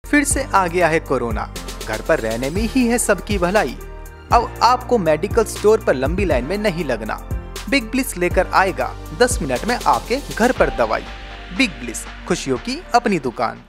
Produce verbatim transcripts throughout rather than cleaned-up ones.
फिर से आ गया है कोरोना, घर पर रहने में ही है सबकी भलाई। अब आपको मेडिकल स्टोर पर लंबी लाइन में नहीं लगना। बिग ब्लिस लेकर आएगा दस मिनट में आपके घर पर दवाई। बिग ब्लिस, खुशियों की अपनी दुकान।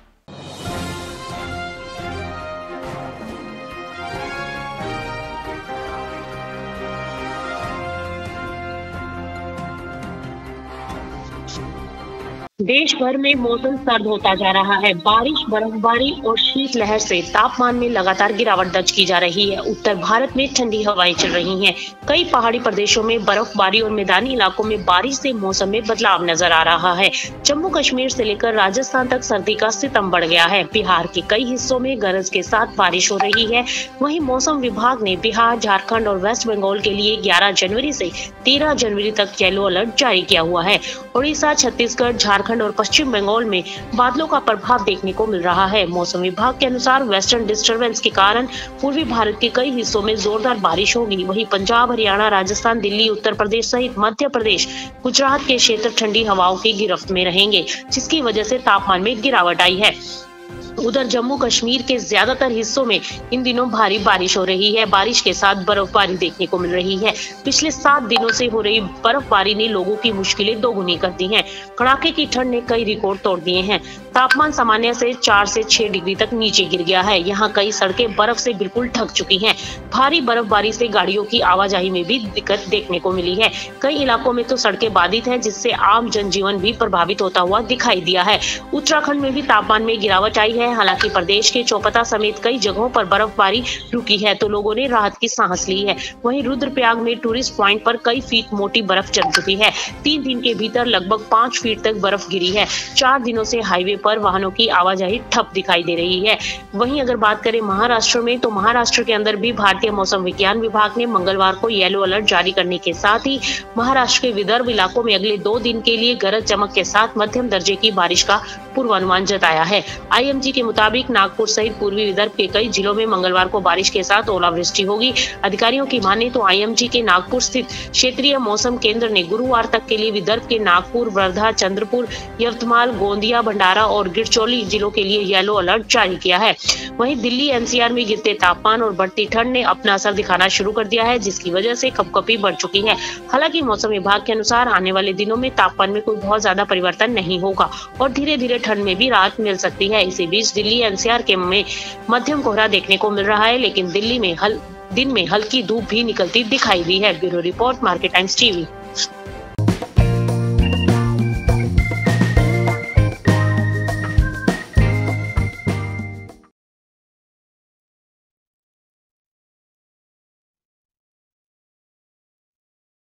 देश भर में मौसम सर्द होता जा रहा है। बारिश, बर्फबारी और शीतलहर से तापमान में लगातार गिरावट दर्ज की जा रही है। उत्तर भारत में ठंडी हवाएं चल रही हैं। कई पहाड़ी प्रदेशों में बर्फबारी और मैदानी इलाकों में बारिश से मौसम में बदलाव नजर आ रहा है। जम्मू कश्मीर से लेकर राजस्थान तक सर्दी का सितम बढ़ गया है। बिहार के कई हिस्सों में गरज के साथ बारिश हो रही है। वहीं मौसम विभाग ने बिहार, झारखंड और वेस्ट बंगाल के लिए ग्यारह जनवरी से तेरह जनवरी तक येलो अलर्ट जारी किया हुआ है। उड़ीसा, छत्तीसगढ़, झारखंड और पश्चिम बंगाल में बादलों का प्रभाव देखने को मिल रहा है। मौसम विभाग के अनुसार वेस्टर्न डिस्टर्बेंस के कारण पूर्वी भारत के कई हिस्सों में जोरदार बारिश होगी। वहीं पंजाब, हरियाणा, राजस्थान, दिल्ली, उत्तर प्रदेश सहित मध्य प्रदेश, गुजरात के क्षेत्र ठंडी हवाओं की गिरफ्त में रहेंगे, जिसकी वजह से तापमान में गिरावट आई है। उधर जम्मू कश्मीर के ज्यादातर हिस्सों में इन दिनों भारी बारिश हो रही है। बारिश के साथ बर्फबारी देखने को मिल रही है। पिछले सात दिनों से हो रही बर्फबारी ने लोगों की मुश्किलें दोगुनी कर दी हैं। कड़ाके की ठंड ने कई रिकॉर्ड तोड़ दिए हैं। तापमान सामान्य से चार से छह डिग्री तक नीचे गिर गया है। यहाँ कई सड़कें बर्फ से बिल्कुल ढक चुकी हैं। भारी बर्फबारी से गाड़ियों की आवाजाही में भी दिक्कत देखने को मिली है। कई इलाकों में तो सड़कें बाधित हैं, जिससे आम जनजीवन भी प्रभावित होता हुआ दिखाई दिया है। उत्तराखंड में भी तापमान में गिरावट आई है। हालांकि प्रदेश के चौपता समेत कई जगहों पर बर्फबारी रुकी है, तो लोगों ने राहत की सांस ली है। वहीं रुद्रप्रयाग में टूरिस्ट पॉइंट पर कई फीट मोटी बर्फ जम चुकी है। तीन दिन के भीतर लगभग पाँच फीट तक बर्फ गिरी है। चार दिनों से हाईवे पर वाहनों की आवाजाही ठप दिखाई दे रही है। वहीं अगर बात करें महाराष्ट्र में, तो महाराष्ट्र के अंदर भी भारतीय मौसम विज्ञान विभाग ने मंगलवार को येलो अलर्ट जारी करने के साथ ही महाराष्ट्र के विदर्भ इलाकों में अगले दो दिन के लिए गरज चमक के साथ मध्यम दर्जे की बारिश का पूर्वानुमान जताया है। आईएमजी के मुताबिक नागपुर सहित पूर्वी विदर्भ के कई जिलों में मंगलवार को बारिश के साथ ओलावृष्टि होगी। अधिकारियों की माने तो आईएमजी के नागपुर स्थित क्षेत्रीय मौसम केंद्र ने गुरुवार तक के लिए विदर्भ के नागपुर, वर्धा, चंद्रपुर, यवतमाल, गोंदिया, भंडारा और गिरचौली जिलों के लिए येलो अलर्ट जारी किया है। वहीं दिल्ली एनसीआर में गिरते तापमान और बढ़ती ठंड ने अपना असर दिखाना शुरू कर दिया है, जिसकी वजह से कपकपी बढ़ चुकी है। हालांकि मौसम विभाग के अनुसार आने वाले दिनों में तापमान में कोई बहुत ज्यादा परिवर्तन नहीं होगा और धीरे धीरे ठंड में भी राहत मिल सकती है। इसी बीच दिल्ली एनसीआर के में मध्यम कोहरा देखने को मिल रहा है, लेकिन दिल्ली में हल दिन में हल्की धूप भी निकलती दिखाई दी है। Bureau report, market times TV.